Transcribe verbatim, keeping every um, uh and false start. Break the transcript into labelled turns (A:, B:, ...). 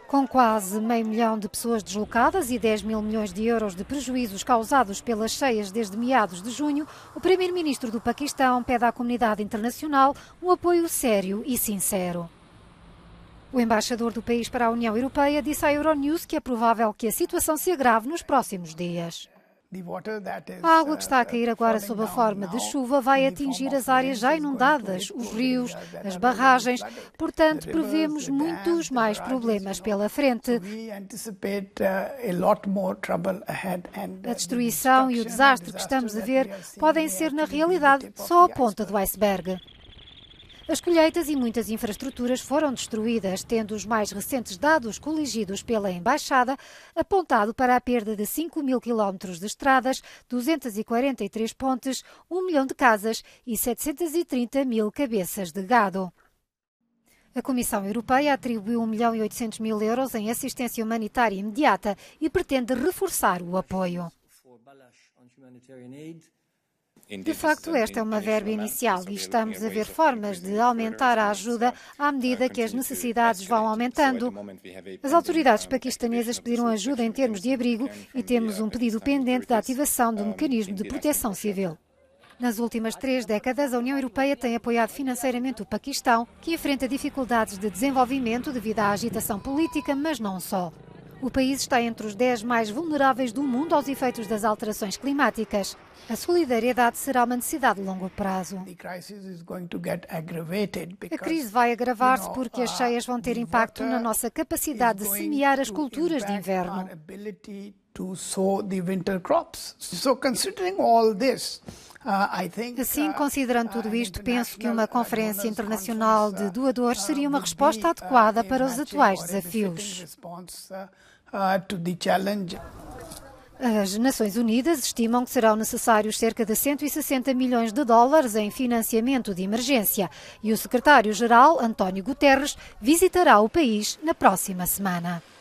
A: Com quase meio milhão de pessoas deslocadas e dez mil milhões de euros de prejuízos causados pelas cheias desde meados de junho, o primeiro-ministro do Paquistão pede à comunidade internacional um apoio sério e sincero. O embaixador do país para a União Europeia disse à Euronews que é provável que a situação se agrave nos próximos dias. A água que está a cair agora sob a forma de chuva vai atingir as áreas já inundadas, os rios, as barragens, portanto prevemos muitos mais problemas pela frente. A destruição e o desastre que estamos a ver podem ser, na realidade, só a ponta do iceberg. As colheitas e muitas infraestruturas foram destruídas, tendo os mais recentes dados coligidos pela Embaixada apontado para a perda de cinco mil quilómetros de estradas, duzentas e quarenta e três pontes, um milhão de casas e setecentos e trinta mil cabeças de gado. A Comissão Europeia atribuiu um milhão e oitocentos mil euros em assistência humanitária imediata e pretende reforçar o apoio. De facto, esta é uma verba inicial e estamos a ver formas de aumentar a ajuda à medida que as necessidades vão aumentando. As autoridades paquistanesas pediram ajuda em termos de abrigo e temos um pedido pendente da ativação do mecanismo de proteção civil. Nas últimas três décadas, a União Europeia tem apoiado financeiramente o Paquistão, que enfrenta dificuldades de desenvolvimento devido à agitação política, mas não só. O país está entre os dez mais vulneráveis do mundo aos efeitos das alterações climáticas. A solidariedade será uma necessidade de longo prazo. A crise vai agravar-se porque as cheias vão ter impacto na nossa capacidade de semear as culturas de inverno. Assim, considerando tudo isto, penso que uma conferência internacional de doadores seria uma resposta adequada para os atuais desafios. As Nações Unidas estimam que serão necessários cerca de cento e sessenta milhões de dólares em financiamento de emergência e o secretário-geral, António Guterres, visitará o país na próxima semana.